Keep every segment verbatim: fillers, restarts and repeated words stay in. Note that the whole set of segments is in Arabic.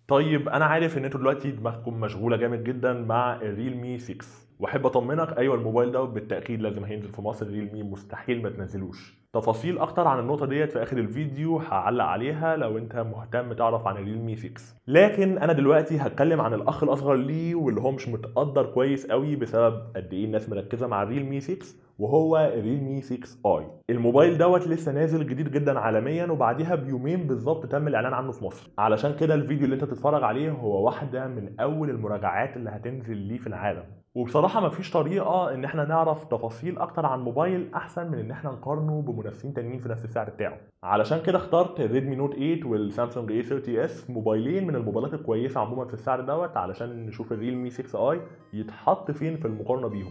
طيب انا عارف ان انتوا دلوقتي دماغكم مشغوله جامد جدا مع الريلمي ستة، واحب اطمنك ايوه الموبايل ده بالتاكيد لازم هينزل في مصر. ريلمي مستحيل ما تنزلوش. تفاصيل اكتر عن النقطه ديت في اخر الفيديو هعلق عليها لو انت مهتم تعرف عن الريلمي ستة. لكن انا دلوقتي هتكلم عن الاخ الاصغر ليه واللي هو مش متقدر كويس قوي بسبب قد ايه الناس مركزه مع الريلمي ستة، وهو الريلمي ستة اي. الموبايل دوت لسه نازل جديد جدا عالميا، وبعديها بيومين بالظبط تم الاعلان عنه في مصر. علشان كده الفيديو اللي انت تتفرج عليه هو واحده من اول المراجعات اللي هتنزل ليه في العالم. وبصراحه مفيش طريقه ان احنا نعرف تفاصيل اكتر عن موبايل احسن من ان احنا نقارنه بمنافسين تانيين في نفس السعر بتاعه. علشان كده اخترت الريدمي نوت ثمانية والسامسونج اي ثلاثين اس، موبايلين من الموبايلات الكويسه عموما في السعر دوت، علشان نشوف الريلمي ستة اي يتحط فين في المقارنه بيهم.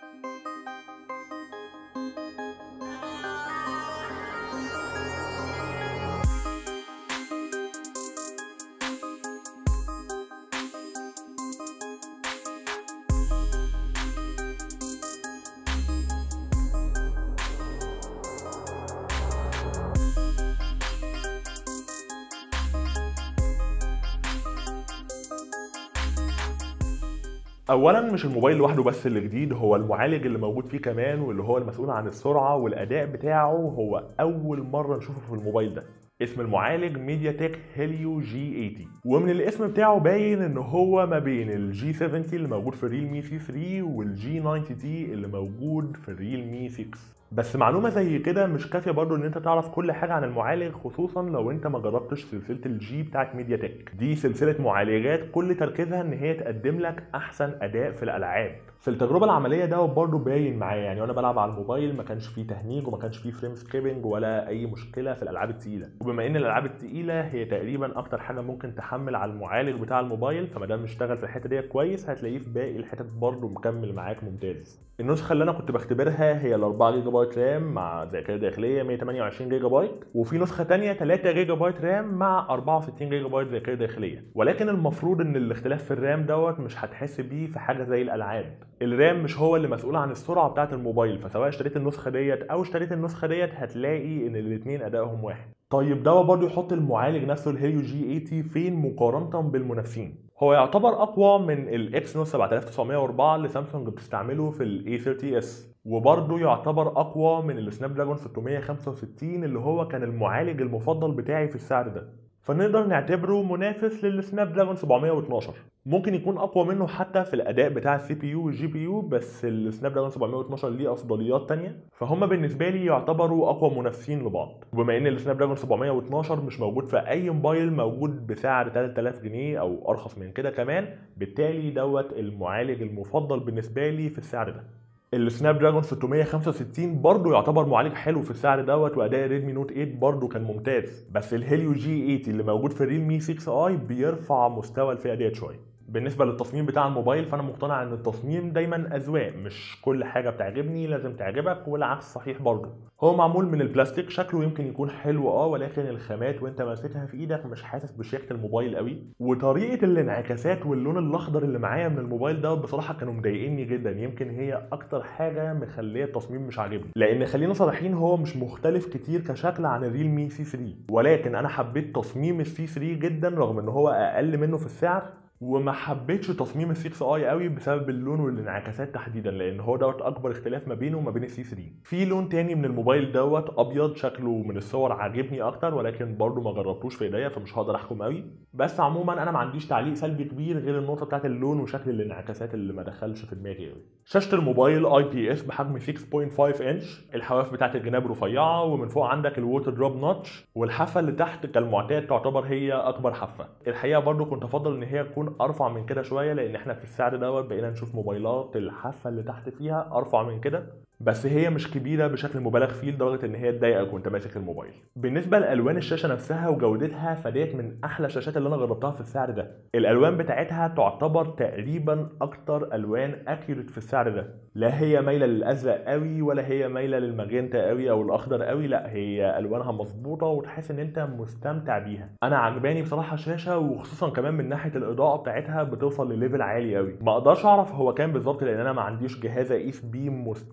اولا مش الموبايل لوحده بس اللي جديد، هو المعالج اللي موجود فيه كمان، واللي هو المسؤول عن السرعه والاداء بتاعه هو اول مره نشوفه في الموبايل ده. اسم المعالج ميديا تك هيليو جي ثمانين، ومن الاسم بتاعه باين ان هو ما بين الجي سبعين اللي موجود في الريلمي سي ثلاثة والجي تسعين تي اللي موجود في الريلمي ستة. بس معلومه زي كده مش كافيه برضو ان انت تعرف كل حاجه عن المعالج، خصوصا لو انت ما جربتش سلسله الجي بتاعت ميديا تك. دي سلسله معالجات كل تركيزها ان هي تقدم لك احسن اداء في الالعاب. في التجربه العمليه ده برضو باين معايا، يعني وانا بلعب على الموبايل ما كانش فيه تهنيج وما كانش فيه فريم سكيبنج ولا اي مشكله في الالعاب الثقيله. وبما ان الالعاب الثقيله هي تقريبا اكتر حاجه ممكن تحمل على المعالج بتاع الموبايل، فما دام اشتغل في الحته دي كويس هتلاقيه في باقي الحتت برضو مكمل معاك ممتاز. النسخه اللي انا كنت بختبرها هي ال أربعة جيجا بايت رام مع ذاكره داخليه مية وتمنية وعشرين جيجا بايت، وفي نسخه ثانيه ثلاثة جيجا بايت رام مع أربعة وستين جيجا بايت ذاكره داخليه. ولكن المفروض ان الاختلاف في الرام دوت مش هتحس بيه في حاجه زي الالعاب. الرام مش هو اللي مسؤول عن السرعه بتاعه الموبايل، فسواء اشتريت النسخه ديت او اشتريت النسخه ديت هتلاقي ان الاثنين ادائهم واحد. طيب ده برضو يحط المعالج نفسه الهيليو جي ثمانين فين مقارنه بالمنافسين؟ هو يعتبر اقوى من الاكسينوس سبعة آلاف وتسعمية وأربعة اللي سامسونج بتستعمله في الاي ثلاثين اس، وبرضه يعتبر اقوى من السناب دراجون ستمية وخمسة وستين اللي هو كان المعالج المفضل بتاعي في السعر ده. فنقدر نعتبره منافس للسناب دراجون سبعمية واتناشر، ممكن يكون اقوى منه حتى في الاداء بتاع السي بي يو والجي بي يو، بس السناب دراجون سبعمية واتناشر ليه افضليات تانية، فهم بالنسبه لي يعتبروا اقوى منافسين لبعض. وبما ان السناب دراجون سبعمية واتناشر مش موجود في اي موبايل موجود بسعر تلات آلاف جنيه او ارخص من كده كمان، بالتالي دوت المعالج المفضل بالنسبه لي في السعر ده. السناب دراجون ستمية وخمسة وستين برضه يعتبر معالج حلو في السعر دوت، واداء الريدمي نوت ثمانية برضه كان ممتاز، بس الهيليو جي ثمانين اللي موجود في الريلمي ستة اي بيرفع مستوى الفئه ديت شويه. بالنسبه للتصميم بتاع الموبايل فانا مقتنع ان التصميم دايما اذواق، مش كل حاجه بتعجبني لازم تعجبك والعكس صحيح برضه. هو معمول من البلاستيك، شكله يمكن يكون حلو اه، ولكن الخامات وانت ماسكها في ايدك مش حاسس بشياكه الموبايل قوي. وطريقه الانعكاسات واللون الاخضر اللي معايا من الموبايل ده بصراحه كانوا مضايقني جدا، يمكن هي اكتر حاجه مخليه التصميم مش عاجبني، لان خلينا صريحين هو مش مختلف كتير كشكل عن الريلمي سي ثلاثة، ولكن انا حبيت تصميم السي ثلاثة جدا رغم ان هو اقل منه في السعر، وما حبيتش تصميم ال ستة اي قوي بسبب اللون والانعكاسات تحديدا، لان هو دوت اكبر اختلاف ما بينه وما بين السي ثلاثة. في لون تاني من الموبايل دوت ابيض، شكله من الصور عاجبني اكتر، ولكن برضو ما جربتوش في ايديا فمش هقدر احكم قوي. بس عموما انا ما عنديش تعليق سلبي كبير غير النقطه بتاعت اللون وشكل الانعكاسات اللي ما دخلش في دماغي قوي. شاشه الموبايل اي بي اس بحجم ستة فاصلة خمسة انش، الحواف بتاعت الجناب رفيعه، ومن فوق عندك الووتر دروب نوتش، والحافه اللي تحت كالمعتاد تعتبر هي اكبر حافه. الحقيقه برضو كنت افضل ان هي تكون ارفع من كده شويه، لان احنا في السعر دوت بقينا نشوف موبايلات الحافه اللي تحت فيها ارفع من كده، بس هي مش كبيره بشكل مبالغ فيه لدرجه ان هي تضايقك وانت ماسك الموبايل. بالنسبه لالوان الشاشه نفسها وجودتها فديت من احلى الشاشات اللي انا جربتها في السعر ده. الالوان بتاعتها تعتبر تقريبا اكتر الوان اكيوريت في السعر ده، لا هي مايله للازرق قوي ولا هي مايله للماجنتا قوي او الاخضر قوي، لا هي الوانها مظبوطه وتحس ان انت مستمتع بيها. انا عجباني بصراحه الشاشه، وخصوصا كمان من ناحيه الاضاءه بتاعتها بتوصل لليفل عالي قوي. ما اقدرش اعرف هو كام بالظبط لان انا ما عنديش جهاز اقيس بيه مستوى الاضاءه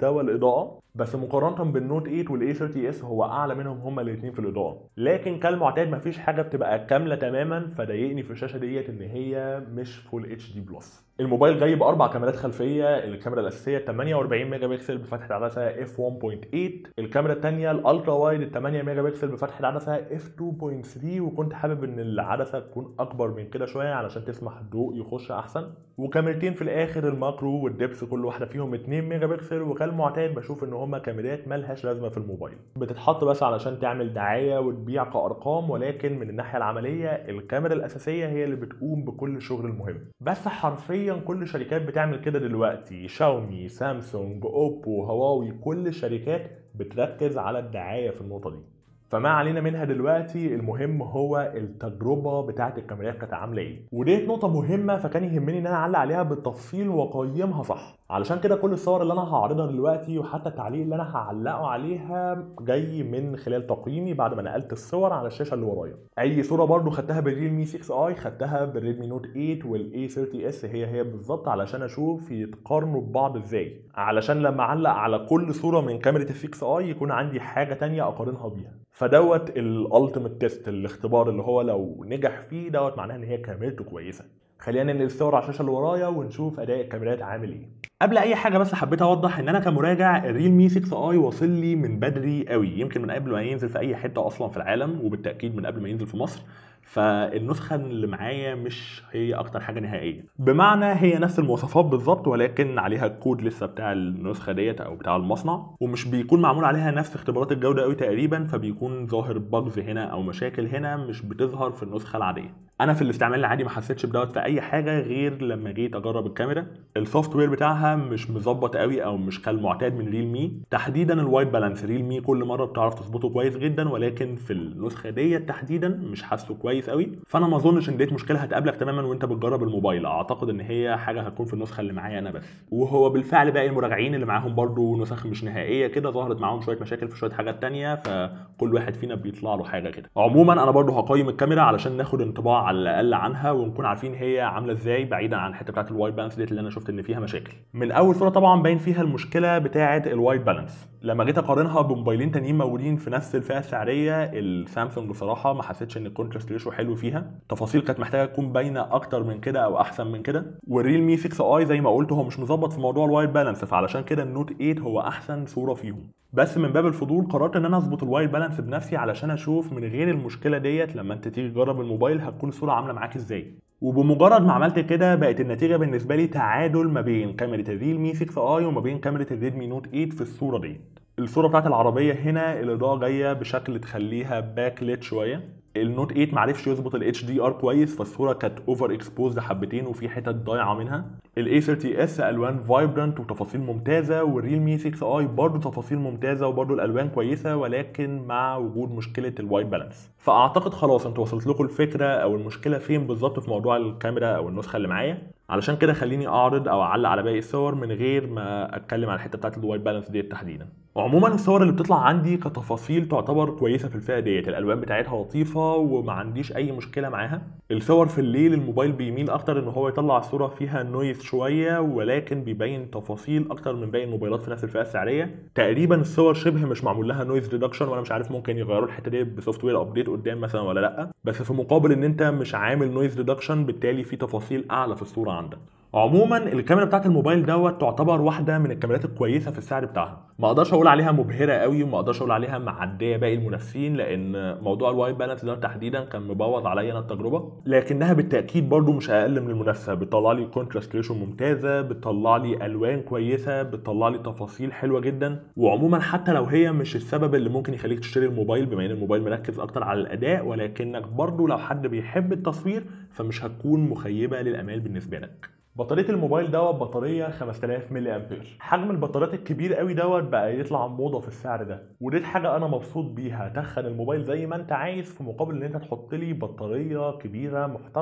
الاضاءه، بس مقارنه بالنوت ثمانية والاي ثلاثين اس هو اعلى منهم هما الاثنين في الاضاءه. لكن كالمعتاد مفيش حاجه بتبقى كامله تماما، فضايقني في الشاشه ديت ان هي مش فول اتش دي بلس. الموبايل جاي باربع كاميرات خلفيه، الكاميرا الاساسيه ثمانية وأربعين ميجا بكسل بفتحه عدسه اف واحد فاصلة ثمانية، الكاميرا الثانيه الالترا وايد ثمانية ميجا بكسل بفتحه عدسه اف اتنين فاصلة ثلاثة، وكنت حابب ان العدسه تكون اكبر من كده شويه علشان تسمح الضوء يخش احسن، وكاميرتين في الاخر الماكرو والدبس كل واحده فيهم اتنين ميجا بكسل، وكالمعتاد بشوف ان هما كاميرات مالهاش لازمه في الموبايل، بتتحط بس علشان تعمل دعايه وتبيع كارقام، ولكن من الناحيه العمليه الكاميرا الاساسيه هي اللي بتقوم بكل الشغل المهم. بس حرفيا كل الشركات بتعمل كده دلوقتي، شاومي، سامسونج، اوبو، هواوي، كل الشركات بتركز على الدعايه في النقطه دي. فما علينا منها دلوقتي، المهم هو التجربه بتاعت الكاميرات كانت عامله ايه، وديت نقطه مهمه فكان يهمني ان انا اعلق عليها بالتفصيل واقيمها صح. علشان كده كل الصور اللي انا هعرضها دلوقتي وحتى التعليق اللي انا هعلقه عليها جاي من خلال تقييمي بعد ما نقلت الصور على الشاشه اللي ورايا. اي صوره برضو خدتها بالريلمي ستة اي خدتها بالريدمي نوت ثمانية والاي ثلاثين اس هي هي بالظبط، علشان اشوف يتقارنوا ببعض ازاي، علشان لما اعلق على كل صوره من كاميرا ال ستة اي يكون عندي حاجه تانية اقارنها بيها. فدوت الالتيميت تيست، الاختبار اللي هو لو نجح فيه دوت معناه ان هي كاميرته كويسه. خلينا ننقل الصور على الشاشه اللي ورايا ونشوف اداء الكاميرات عامل ايه. قبل اي حاجه بس حبيت اوضح ان انا كمراجع الريلمي ستة اي واصل لي من بدري قوي، يمكن من قبل ما ينزل في اي حته اصلا في العالم، وبالتاكيد من قبل ما ينزل في مصر. فالنسخه اللي معايا مش هي اكتر حاجه نهائيه، بمعنى هي نفس المواصفات بالظبط ولكن عليها الكود لسه بتاع النسخه ديت او بتاع المصنع، ومش بيكون معمول عليها نفس اختبارات الجوده قوي تقريبا، فبيكون ظاهر باجز هنا او مشاكل هنا مش بتظهر في النسخه العاديه. انا في الاستعمال العادي ما حسيتش بدوت في اي حاجه غير لما جيت اجرب الكاميرا. السوفت وير بتاعها مش مظبط قوي او مش كالمعتاد من ريلمي، تحديدا الوايت بالانس. ريلمي كل مره بتعرف تظبطه كويس جدا، ولكن في النسخه ديت تحديدا مش حاسه كويس قوي. فانا ما اظنش ان ديت مشكله هتقابلك تماما وانت بتجرب الموبايل، اعتقد ان هي حاجه هتكون في النسخه اللي معايا انا بس. وهو بالفعل باقي المراجعين اللي معاهم برضو نسخ مش نهائيه كده ظهرت معاهم شويه مشاكل في شويه حاجات تانية، فكل واحد فينا بيطلع له حاجه كده. عموما انا برضو هقيم الكاميرا علشان ناخد انطباع على الاقل عنها ونكون عارفين هي عامله ازاي، بعيدا عن الحته بتاعه الوايت بالانس ديت اللي انا شفت ان فيها مشاكل. من اول صوره طبعا باين فيها المشكله بتاعه الوايت بالانس. لما جيت اقارنها بموبايلين تانيين موجودين في نفس الفئه السعريه، السامسونج بصراحه ما حسيتش ان الكونتراست ريشيو حلو فيها، تفاصيل كانت محتاجه تكون باينه اكتر من كده او احسن من كده. والريلمي ستة اي زي ما قلت هو مش مظبط في موضوع الوايت بالانس، فعلشان كده النوت ثمانية هو احسن صوره فيهم. بس من باب الفضول قررت ان انا اظبط الوايت بالانس بنفسي علشان اشوف من غير المشكله ديت لما انت تيجي تجرب الموبايل هتكون الصوره عامله معاك ازاي. وبمجرد ما عملت كده بقت النتيجه بالنسبه لي تعادل ما بين كاميرا الريلمي ستة اي وما بين كاميرا الريدمي نوت ثمانية في الصوره دي. الصوره بتاعت العربيه هنا الاضاءه جايه بشكل تخليها باك ليت شويه، النوت ثمانية معرفش يظبط الاتش دي ار كويس، فالصوره كانت اوفر اكسبوزد حبتين وفي حتت ضايعه منها. الاي ثلاثين اس الوان فايبرنت وتفاصيل ممتازه، والريلمي ستة اي برضه تفاصيل ممتازه وبرضه الالوان كويسه، ولكن مع وجود مشكله الوايت بالانس. فاعتقد خلاص انتوا وصلت لكم الفكره او المشكله فين بالظبط في موضوع الكاميرا او النسخه اللي معايا. علشان كده خليني اعرض او اعلق على باقي الصور من غير ما اتكلم على الحته بتاعت الوايت بالانس ديت تحديدا. عموما الصور اللي بتطلع عندي كتفاصيل تعتبر كويسه في الفئه ديت، الالوان بتاعتها لطيفه وما عنديش اي مشكله معاها. الصور في الليل الموبايل بيميل اكتر ان هو يطلع الصوره فيها نويز شويه، ولكن بيبين تفاصيل اكتر من باقي الموبايلات في نفس الفئه السعريه. تقريبا الصور شبه مش معمول لها نويز ريدكشن، وانا مش عارف ممكن يغيروا الحته دي بسوفت وير ابديت قدام مثلا ولا لا، بس في مقابل ان انت مش عامل نويز ريدكشن بالتالي في تفاصيل اعلى في الصوره عندك. عموما الكاميرا بتاعت الموبايل دوت تعتبر واحده من الكاميرات الكويسه في السعر بتاعها، ما اقدرش اقول عليها مبهره قوي وما اقدرش اقول عليها معديه باقي المنافسين، لان موضوع الوايت بالانس ده تحديدا كان مبوظ عليا انا التجربه، لكنها بالتاكيد برضو مش اقل من المنافسه. بتطلع لي كونتراست ريشيو ممتازه، بتطلع لي الوان كويسه، بتطلع لي تفاصيل حلوه جدا. وعموما حتى لو هي مش السبب اللي ممكن يخليك تشتري الموبايل بما ان الموبايل مركز اكتر على الاداء، ولكنك برضو لو حد بيحب التصوير فمش هتكون مخيبه للامال بالنسبه لك. بطاريه الموبايل دوت بطاريه خمسة آلاف ملي امبير. حجم البطاريات الكبير قوي دوت بقى يطلع موضه في السعر ده، ودي حاجه انا مبسوط بيها. تخن الموبايل زي ما انت عايز في مقابل ان انت تحط لي بطاريه كبيره محترمه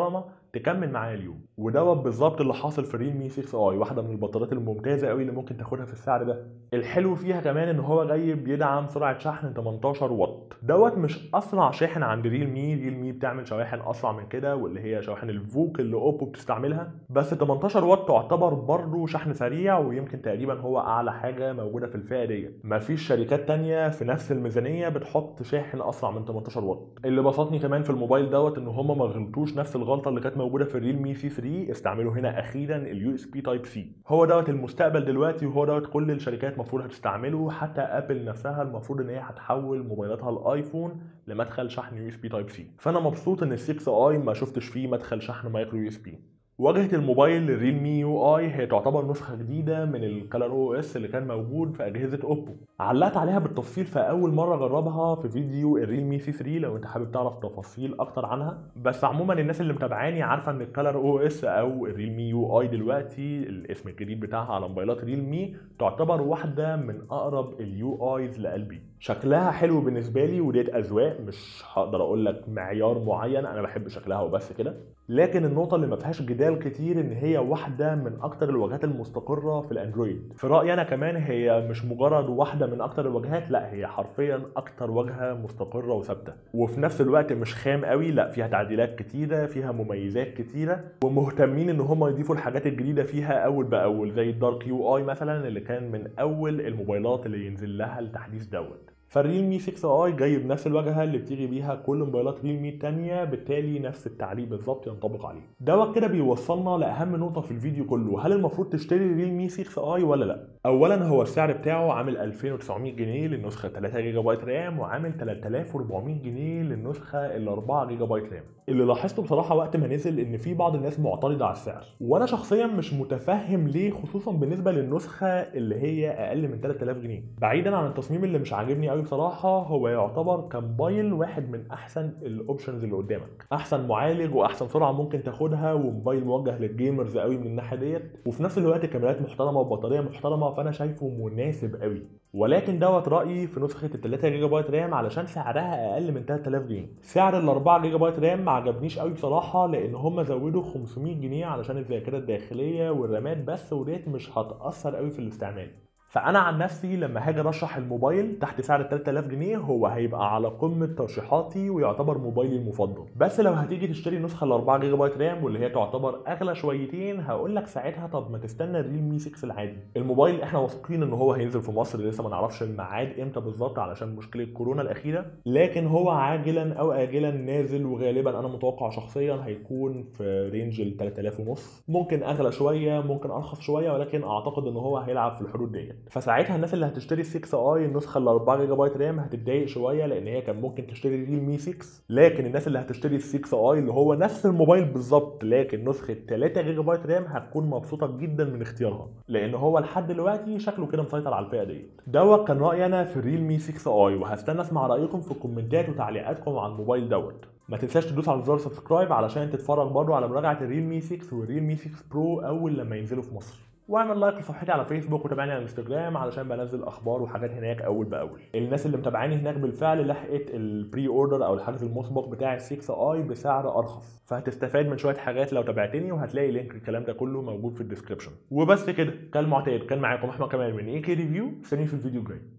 تكمل معايا اليوم. ودوت بالظبط اللي حاصل في الريلمي ستة اي، واحده من البطاريات الممتازه قوي اللي ممكن تاخدها في السعر ده. الحلو فيها كمان ان هو جاي بيدعم سرعه شحن تمنتاشر واط. دوت مش اسرع شاحن عند ريلمي، ريلمي بتعمل شواحن اسرع من كده واللي هي شواحن الفوك اللي اوبو بتستعملها، بس تمنتاشر واط تعتبر برضه شحن سريع، ويمكن تقريبا هو اعلى حاجه موجوده في الفئه دي. مفيش شركات تانية في نفس الميزانيه بتحط شاحن اسرع من تمنتاشر واط. اللي بسطني كمان في الموبايل دوت ان هم ما غلطوش نفس الغلطه اللي كانت موجوده في الريلمي سي ثلاثة، استعملوا هنا اخيرا اليو اس بي تايب سي. هو دوت المستقبل دلوقتي، وهو دوت كل الشركات المفروض هتستعمله. حتى ابل نفسها المفروض ان هي هتحول موبايلاتها الايفون لمدخل شحن يو اس بي تايب سي. فانا مبسوط ان ال ستة اي ما شفتش فيه مدخل شحن مايكرو يو اس بي. واجهة الموبايل الريلمي يو اي هي تعتبر نسخة جديدة من الكالر او اس اللي كان موجود في اجهزة اوبو. علقت عليها بالتفصيل في اول مرة جربها في فيديو الريلمي سي ثلاثة لو انت حابب تعرف تفاصيل اكتر عنها. بس عموما الناس اللي متابعاني عارفة ان الكالر او اس او الريلمي يو اي دلوقتي الاسم الجديد بتاعها على موبايلات ريلمي تعتبر واحدة من اقرب اليو ايز لقلبي. شكلها حلو بالنسبة لي وديت اذواق، مش هقدر اقول لك معيار معين، انا بحب شكلها وبس كده. لكن النقطة اللي ما فيهاش جدال كتير ان هي واحدة من اكتر الواجهات المستقرة في الاندرويد. في رأيي انا كمان هي مش مجرد واحدة من اكتر الواجهات، لا هي حرفيا اكتر واجهة مستقرة وثابتة، وفي نفس الوقت مش خام قوي، لا فيها تعديلات كتيرة، فيها مميزات كتيرة، ومهتمين ان هم يضيفوا الحاجات الجديدة فيها اول باول، زي الدارك يو اي مثلا اللي كان من اول الموبايلات اللي ينزل لها التحديث دوت. فالريلمي ستة اي جاي بنفس الواجهه اللي بتيجي بيها كل موبايلات ريلمي التانية، بالتالي نفس التعليق بالظبط ينطبق عليه. دوت كده بيوصلنا لاهم نقطه في الفيديو كله، هل المفروض تشتري ريلمي ستة اي ولا لا؟ اولا هو السعر بتاعه عامل ألفين وتسعمية جنيه للنسخه تلاتة جيجا بايت رام، وعامل تلاتة آلاف وأربعمية جنيه للنسخه ال أربعة جيجا بايت رام. اللي لاحظته بصراحه وقت ما نزل ان في بعض الناس معترضه على السعر، وانا شخصيا مش متفهم ليه، خصوصا بالنسبه للنسخه اللي هي اقل من تلات آلاف جنيه. بعيدا عن التصميم اللي مش عاجبني قوي بصراحه، هو يعتبر كموبايل واحد من احسن الاوبشنز اللي قدامك، احسن معالج واحسن سرعه ممكن تاخدها، وموبايل موجه للجيمرز قوي من الناحيه ديت، وفي نفس الوقت كاميرات محترمه وبطاريه محترمه، فانا شايفه مناسب قوي. ولكن دوت رايي في نسخه ال تلاتة جيجا بايت رام علشان سعرها اقل من تلات آلاف جنيه. سعر ال أربعة جيجا بايت رام ما عجبنيش قوي بصراحه، لان هم زودوا خمسمية جنيه علشان الذاكره الداخليه والرامات بس، وديت مش هتاثر قوي في الاستعمال. فانا عن نفسي لما هاجي ارشح الموبايل تحت سعر تلات آلاف جنيه هو هيبقى على قمه ترشيحاتي ويعتبر موبايلي المفضل. بس لو هتيجي تشتري نسخه ال أربعة جيجا بايت رام واللي هي تعتبر اغلى شويتين، هقول لك ساعتها طب ما تستنى الريلمي ستة العادي. الموبايل احنا واثقين ان هو هينزل في مصر، لسه ما نعرفش الميعاد امتى بالظبط علشان مشكله كورونا الاخيره، لكن هو عاجلا او اجلا نازل، وغالبا انا متوقع شخصيا هيكون في رينج ال تلات آلاف ونص، ممكن اغلى شويه ممكن ارخص شويه، ولكن اعتقد ان هو هيلعب في الحدود ديت. فساعتها الناس اللي هتشتري ستة اي النسخه ال أربعة جيجا بايت رام هتتضايق شويه، لان هي كان ممكن تشتري ريلمي ستة. لكن الناس اللي هتشتري ستة اي اللي هو نفس الموبايل بالظبط لكن نسخه تلاتة جيجا بايت رام هتكون مبسوطه جدا من اختيارها، لان هو لحد دلوقتي شكله كده مسيطر على الفئه ديت. دوت كان رايي انا في الريلمي ستة اي، وهستنى اسمع رايكم في الكومنتات وتعليقاتكم على الموبايل دوت. ما تنساش تدوس على زر سبسكرايب علشان تتفرج برضو على مراجعه الريلمي ستة والريلمي ستة برو اول لما ينزلوا في مصر، واعمل لايك لصفحتي على فيسبوك وتابعني على انستجرام علشان بنزل اخبار وحاجات هناك اول باول. الناس اللي متابعاني هناك بالفعل لحقت البري اوردر او الحجز المسبق بتاع ال ستة اي بسعر ارخص، فهتستفاد من شويه حاجات لو تابعتني، وهتلاقي لينك الكلام ده كله موجود في الديسكربشن. وبس كده، كالمعتاد كان معاكم احمد كمال من اي كي ريفيو، استنوني في الفيديو الجاي.